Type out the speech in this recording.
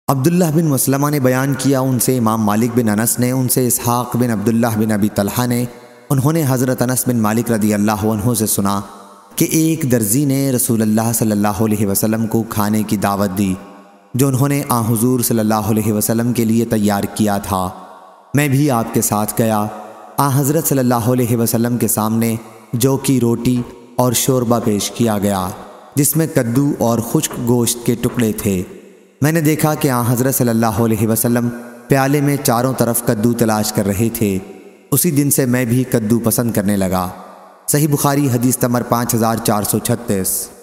अब्दुल्लाह बिन मसलमा ने बयान किया, उनसे इमाम मालिक बिन अनस ने, उनसे इसहाक बिन अब्दुल्लाह बिन अबी तलहा ने, उन्होंने हज़रत अनस बिन मालिक रदी अल्लाह अन्हु से सुना कि एक दर्जी ने रसूलुल्लाह सल्लल्लाहु अलैहि वसल्लम को खाने की दावत दी जो उन्होंने आ हुज़ूर सल्लल्लाहु अलैहि वसल्लम के लिए तैयार किया था। मैं भी आपके साथ गया। आ हज़रत सल्लल्लाहु अलैहि वसल्लम के सामने जौ की रोटी और शोरबा पेश किया गया जिसमें कद्दू और खुश्क गोश्त के टुकड़े थे। मैंने देखा कि आ हज़रत सल्लल्लाहु अलैहि वसल्लम प्याले में चारों तरफ कद्दू तलाश कर रहे थे। उसी दिन से मैं भी कद्दू पसंद करने लगा। सही बुखारी हदीस नंबर 5436।